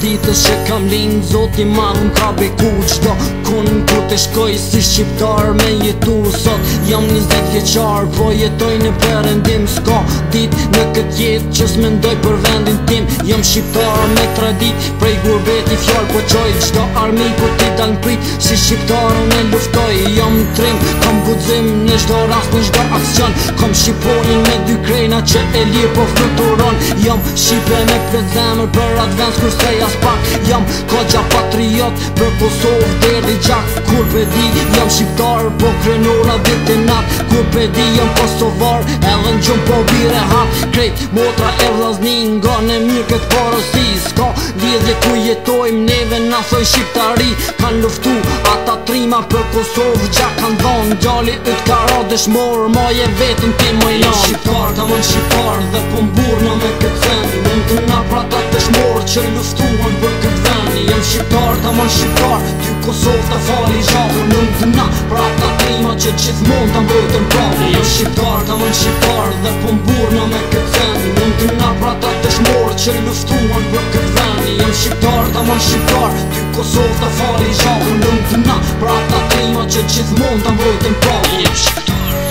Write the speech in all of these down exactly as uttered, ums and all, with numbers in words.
ditës që kam lind, Zoti madh m'ka beku. Qdo kun ku të shkoj si shqiptar me jetu. Sot jam njëzet vjeqar, po jetoj në Perëndim. S'ka dit në këtë jetë që s'mendoj për vendin tim. Jam shqiptar me tradit, prej gurbeti fjall po qoj. Qdo armi ku ti dal n'prit, si shqiptar unë e luftoj. Jam trim, kam gudzim në çdo rast, në çdo aksion. Kam Shqiponin me dy krejna që e lirë po fluturon. Jam Shqipe me plët zemër për atë vend s'kur sej as pak. Jam kogja patriot për Kosovë deri gjak. Kur pe di jam shqiptar, po krenora dit e nat. Kur pe di jam kosovar, edhe n'gjum po bire hap. Krejt motra e vllazni nga në mirë këtë porosi. S'ka lidhje ku jetojmë neve na thoj shqiptari. Kan luftu ata trima për Kosovë gjak kan dhon. Gjalli yt ka ra dëshmor, maje vetën ti moj lan. Shqiptar ka mën shqiptar dhe po mburna me këtë vend. Mund të na pra ta dëshmor që luftuan për këtë vend. Jem shqiptar ka mën shqiptar, ty Kosovë ta fali zhafër. Mund të na pra ta trima që gjithmon ta mbrojtën prapë. Jem shqiptar ka mën shqiptar dhe po mburna me këtë vend. Mund të na pra ta dëshmor që luftuan për këtë vend. Jem shqiptar ka mën shqiptar, ty Kosovë ta fali zhafër. Mund të na pra ta trima që gjithmon ta mbrojtën prapë. Jem shqiptar.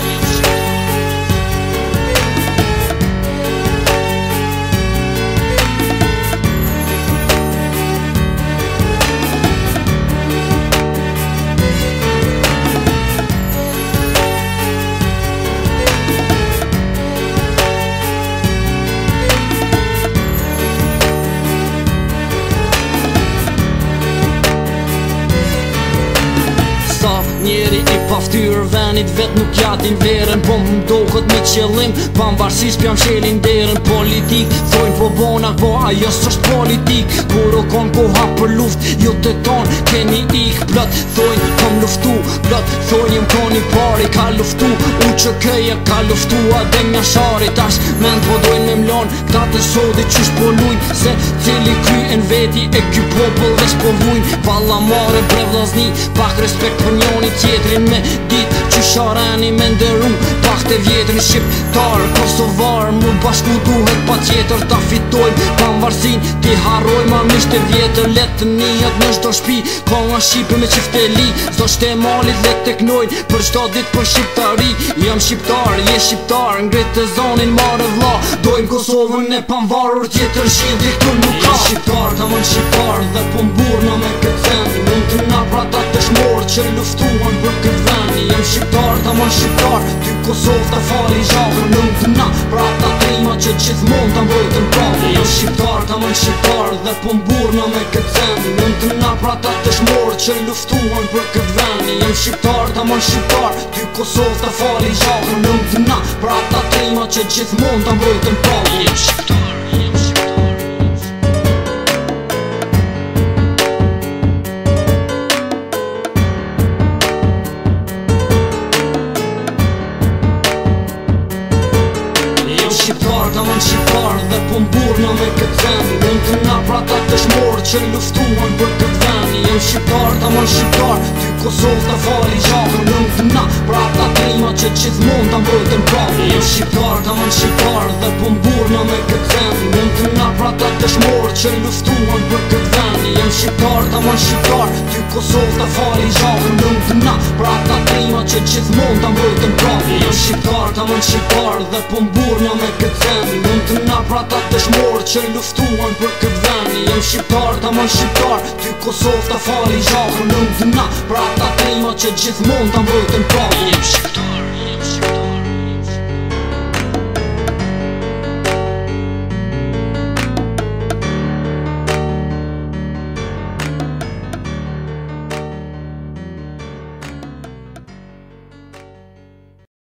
Njeri i paftyr venit vet nuk jatin verën. Po m'dohet me qëllim, pavarësisht pjam shelin derën. Politik, thojnë po bona, po ajo s'është politik. Kur o kon koha për luft, jo të ton, keni ik plot. Thojnë kom luftu, plot, thojnë jem koni pari. Ka luftu, u që këja ka luftu, adem nja shari. Tash men po dojnë me mlon, këta të sodi qysh po lujnë. Se cili kry en veti e ky popull veç po vujnë. Palla mare bre vllazni, pak respekt për njoni tjetrin. Me dit që sharani me ndëru, pak të vjetrin shqiptar, kosovar. Mu bashku duhet pa tjetër ta fitojmë pavarësin, ti harroj ma misht e vjetër. Let njët në shdo shpi, ka nga Shqipe me qifteli. Zdo shte malit let të knojnë, për shdo dit për shqiptari. Jam shqiptar, je shqiptar, ngrit të zonin mare vlla. Dojmë Kosovën e panvarur, tjetër shqidri këtu nuk ka. Jam shqiptar, ka mën shqiptar dhe po mburna me këtë vend. Mund të na pra ta dëshmor që luftuan për këtë vend. Jem shqiptar, ta mën shqiptar, ty Kosovë ta fali zhafër. Mund të na pra ta trima që gjithmon ta mbrojtën prapë. Jem shqiptar, ta mën shqiptar dhe po mburna me këtë vend. Mund të na pra ta dëshmor që luftuan për këtë vend. Jem shqiptar, ta mën shqiptar, ty Kosovë ta fali zhafër. Mund të na pra ta trima që gjithmon ta mbrojtën prapë. Jem shqiptar. Shqiptar, ka mën shqiptar dhe po mburna me këtë vend. Mund të na pra ta dëshmor që luftuan për këtë vend. Jem shqiptar, ka mën shqiptar, ty Kosovë ta fali zhafër. Mund të na pra ta trima që gjithmon ta mbrojtën prapë. Jem shqiptar, ka mën shqiptar dhe po mburna me këtë vend. Mund të na pra ta dëshmor që luftuan për këtë vend. Jem shqiptar, ka mën shqiptar, ty Kosovë ta fali zhafër. Mund të na pra ta trima që gjithmon ta mbrojtën prapë. Jem shqiptar, ka mën shqiptar dhe po mburna me këtë vend. Mund të na pra ta dëshmor që luftuan për këtë vend. Jem shqiptar, ta mën shqiptar, ty Kosovë ta fali zhafër. Mund të na pra ta trima që gjithmon ta mbrojtën prapë. Jem shqiptar.